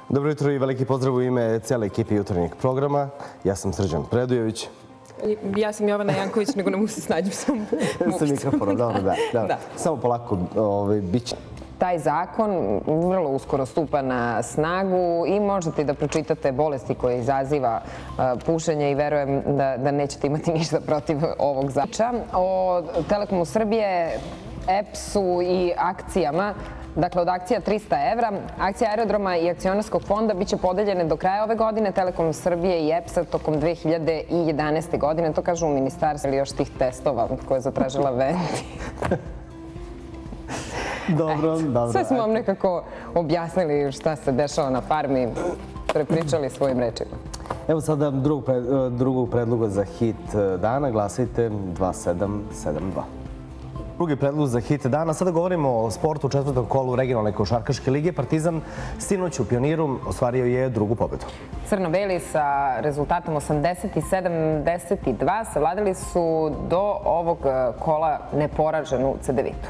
Dobro jutro i veliki pozdrav u ime cijele ekipe jutarnjeg programa. Ja sam Srđan Predujević. Ja sam Jovana Janković, nego ne mogu se snađem sa mikrofonom. Dobro, da. Samo polako, bit će. Taj zakon vrlo uskoro stupa na snagu i možete da pročitate bolesti koje izaziva pušenje i verujem da nećete imati ništa protiv ovog zakona. O Telekomu Srbije, EPS-u i akcijama, dakle od akcija 300 evra, akcija aerodroma i akcionarskog fonda biće podeljene do kraja ove godine, Telekom Srbije i EPS-a tokom 2011. godine. To kažu u ministarstvu ili još tih testova koje je zatražila Venti. Dobro. Sve smo vam nekako objasnili šta se dešava na farmi, prepričali svojim rečima. Evo sada drugog predloga za hit dana. Glasajte 2772. Drugi predlog za hit dana. Sada govorimo o sportu u četvrtom kolu regionalne košarkaške lige. Partizan sinoć u Pioniru ostvario je drugu pobedu. Crno-beli sa rezultatom 87-72 savladali su do ovog kola neporaženu Cedevitu.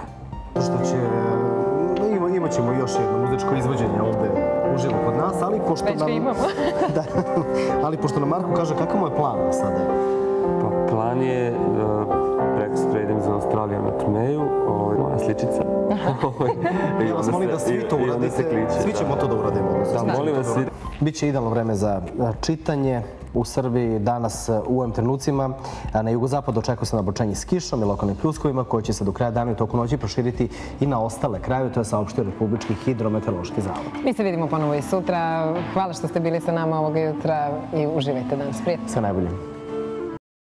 Imat ćemo još jedno muzičko izvođenje ovde uživo kod nas, ali pošto nam... Već ga imamo. Ali pošto nam Marko kaže kakav mu je plan sada? Pa plan je prekosutra idem za Australiju na turneju, moja sličica. Ja vas molim da svi to uradite, svi ćemo to da uradimo. Molim vas svi. Biće idealno vreme za čitanje. U Srbiji danas u ovim trenucima na jugozapadu očekuje se nabočenje s kišom i lokalnim pljuskovima koje će se do kraja dana i toku noći proširiti i na ostale krajeve. To je saopštio Republički hidrometeorološki zavod. Mi se vidimo ponovo i sutra. Hvala što ste bili sa nama ovoga jutra i uživajte danas. Prijatno. Sve najbolje.